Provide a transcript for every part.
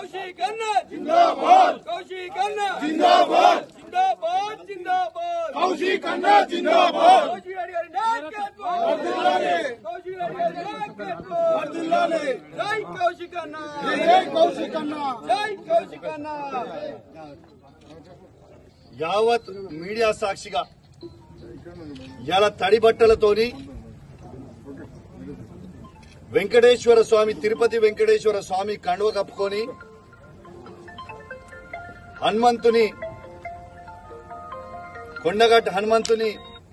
కౌశిక్ అన్న జిందాబాద్ కౌశిక్ అన్న జిందాబాద్ జిందాబాద్ జిందాబాద్ కౌశిక్ అన్న జిందాబాద్ కౌశిక్ రెడ్డి గారి నాయకత్వం వర్ధిల్లాలి కౌశిక్ రెడ్డి గారి నాయకత్వం వర్ధిల్లాలి జై కౌశిక్ అన్న జై కౌశిక్ అన్న జై కౌశిక్ అన్న యావత్ మీడియా సాక్షిగా ఇలా తడి బట్టలతోని వెంకటేశ్వర స్వామి తిరుపతి వెంకటేశ్వర స్వామి కండువ కప్పుకొని హనుమంతుని కొండగట్టు హనుమంతుని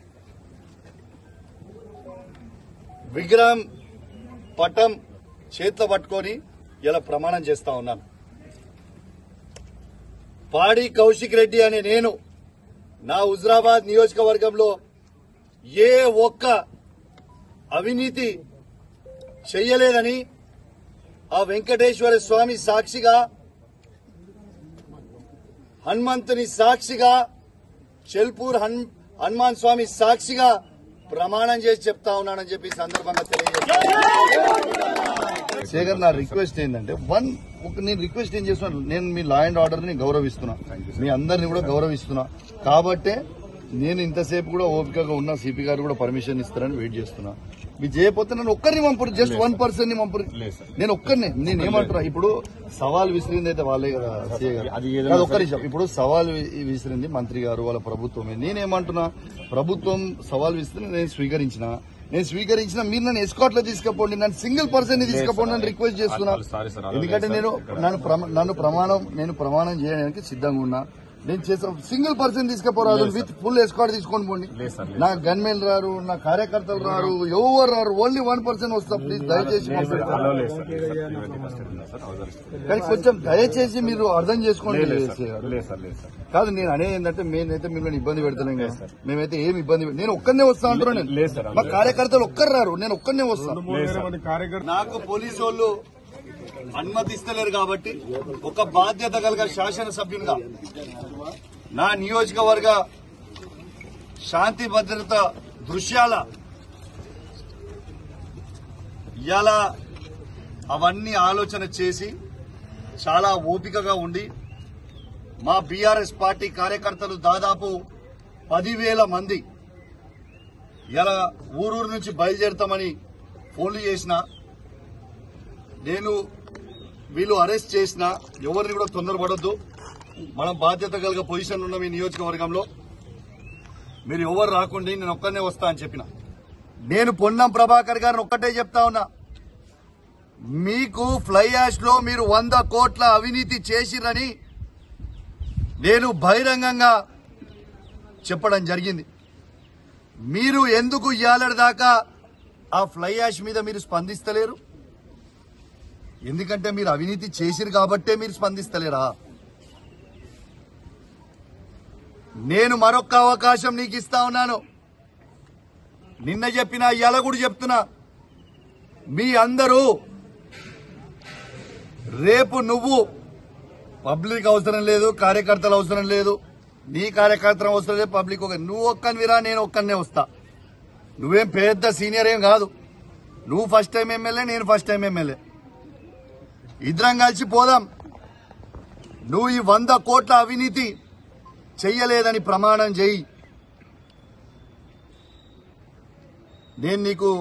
విగ్రహం పటం చేతిలో పట్టుకొని ఇలా ప్రమాణం చేస్తా ఉన్నాను. పాడి కౌశిక్ రెడ్డి అనే నేను నా హుజరాబాద్ నియోజకవర్గంలో ఏ ఒక్క అవినీతి చెయ్యలేదని ఆ వెంకటేశ్వర స్వామి సాక్షిగా హనుమంతుని సాక్షిగా చెల్పూర్ హనుమాన్ స్వామి సాక్షిగా ప్రమాణం చేసి చెప్తా ఉన్నానని చెప్పి సందర్భంగా తెలియజేస్తాను. శేఖర్, నా రిక్వెస్ట్ ఏంటంటే నేను రిక్వెస్ట్ ఏం చేస్తున్నా, నేను మీ లా అండ్ ఆర్డర్ ని గౌరవిస్తున్నా, మీ అందరినీ కూడా గౌరవిస్తున్నా. కాబట్టే నేను ఇంతసేపు కూడా ఓపికగా ఉన్నా. సిపి గారు కూడా పర్మిషన్ ఇస్తారని వెయిట్ చేస్తున్నా. మీరు చేయకపోతే నన్ను ఒక్కరిని పంపరు, జస్ట్ 1% ని పంపరు. నేను ఒక్కరిని, నేను ఏమంటున్నా, ఇప్పుడు సవాల్ విసిరింది అయితే వాళ్ళే కదా సీఏ గారు, అది ఒక్క నిమిషం. ఇప్పుడు సవాల్ విసిరింది మంత్రి గారు, వాళ్ళ ప్రభుత్వమే. నేనేమంటున్నా, ప్రభుత్వం సవాల్ విసిరింది, నేను స్వీకరించిన మీరు నన్ను ఎస్కాట్లో తీసుకుపోండి, నన్ను సింగిల్ పర్సన్ ని తీసుకుపోండి అని రిక్వెస్ట్ చేస్తున్నా. ఎందుకంటే నేను ప్రమాణం చేయడానికి సిద్ధంగా ఉన్నా. నేను చేసిన సింగిల్ పర్సన్ తీసుకుపోరాదు, విత్ ఫుల్ ఎస్కాట్ తీసుకొని పోండి. నా గన్మెన్ రారు, నా కార్యకర్తలు రారు, ఎవరు రారు, ఓన్లీ 1% వస్తా. ప్లీజ్ దయచేసి కానీ కొంచెం దయచేసి మీరు అర్థం చేసుకోండి. కాదు, నేను అనేది ఏంటంటే మేమైతే మిమ్మల్ని ఇబ్బంది పెడతలేం కదా, మేమైతే ఏమి ఇబ్బంది, నేను ఒక్కనే వస్తా అంటున్నా. నేను మా కార్యకర్తలు ఒక్కరు రారు, నేను ఒక్కనే వస్తాను. నాకు పోలీసు వాళ్ళు అనుమతిస్తలేరు కాబట్టి ఒక బాధ్యత కలిగిన శాసనసభ్యునిగా నా నియోజకవర్గ శాంతి భద్రత దృశ్యాల ఇలా అవన్నీ ఆలోచన చేసి చాలా ఓపికగా ఉండి మా బీఆర్ఎస్ పార్టీ కార్యకర్తలు దాదాపు 10,000 మంది ఇలా ఊరూరు నుంచి బయలుదేరుతామని ఫోన్లు చేసిన, నేను వీళ్ళు అరెస్ట్ చేసిన ఎవరిని కూడా తొందరపడొద్దు. మనం బాధ్యత కలిగిన పొజిషన్ ఉన్న మీ నియోజకవర్గంలో మీరు ఎవరు రాకుండా నేను ఒక్కనే వస్తా అని చెప్పిన. నేను పొన్నం ప్రభాకర్ గారిని ఒక్కటే చెప్తా ఉన్నా, మీకు ఫ్లై యాష్ లో మీరు 100 కోట్ల అవినీతి చేసిరని నేను బహిరంగంగా చెప్పడం జరిగింది. మీరు ఎందుకు ఇయ్యాలటి దాకా ఆ ఫ్లై యాష్ మీద మీరు స్పందిస్తలేరు? ఎందుకంటే మీరు అవినీతి చేసిరు కాబట్టే మీరు స్పందిస్తలేరా? నేను మరొక్క అవకాశం నీకు ఇస్తా ఉన్నాను. నిన్న చెప్పినా ఇవాళ కూడా చెప్తున్నా, మీ అందరూ రేపు నువ్వు పబ్లిక్ అవసరం లేదు, కార్యకర్తలు అవసరం లేదు, నీ కార్యకర్తలు అవసరం లేదు, పబ్లిక్ నువ్వు ఒక్కనివిరా, నేను ఒక్కనే వస్తా. నువ్వేం పెద్ద సీనియర్ ఏం కాదు, నువ్వు ఫస్ట్ టైం ఎమ్మెల్యే, నేను ఫస్ట్ టైం ఎమ్మెల్యే. ఇద్దరం కలిసి పోదాం. నువ్వు ఈ 100 కోట్ల అవినీతి చెయ్యలేదని ప్రమాణం చేయి. నేను నీకు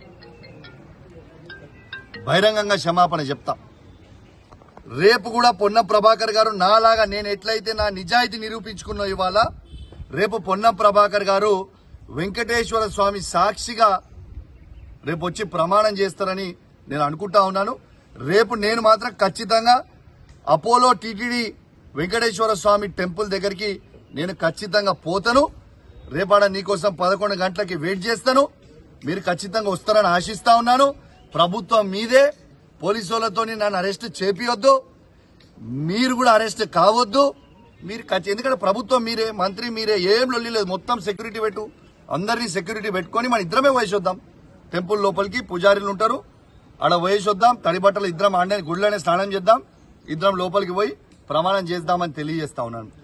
బహిరంగంగా క్షమాపణ చెప్తా. రేపు కూడా పొన్నం ప్రభాకర్ గారు నాలాగా నేను ఎట్లయితే నా నిజాయితీ నిరూపించుకున్నా ఇవాళ, రేపు పొన్నం ప్రభాకర్ గారు వెంకటేశ్వర స్వామి సాక్షిగా రేపు వచ్చి ప్రమాణం చేస్తారని నేను అనుకుంటా ఉన్నాను. రేపు నేను మాత్రం ఖచ్చితంగా Apollo TTD Venkateswara Swamy temple దగ్గరికి నేను ఖచ్చితంగా పోతాను. రేపాడ నీకోసం 11 గంటలకి వెయిట్ చేస్తాను. మీరు ఖచ్చితంగా వస్తారని ఆశిస్తా ఉన్నాను. ప్రభుత్వం మీదే, పోలీసులతో నన్ను అరెస్ట్ చేపియొద్దు, మీరు కూడా అరెస్ట్ కావద్దు. మీరు ఎందుకంటే ప్రభుత్వం మీరే, మంత్రి మీరే, ఏం లొల్లి లేదు. మొత్తం సెక్యూరిటీ పెట్టు, అందరినీ సెక్యూరిటీ పెట్టుకొని మన ఇద్దరమే వయసొద్దాం. టెంపుల్ లోపలికి పూజారులు ఉంటారు, ఆడ వయసొద్దాం. తడి బట్టలు ఇద్దరం ఆడనే గుడిలోనే స్నానం చేద్దాం, ఇద్దరం లోపలికి పోయి ప్రమాణం చేద్దామని తెలియజేస్తా ఉన్నాను.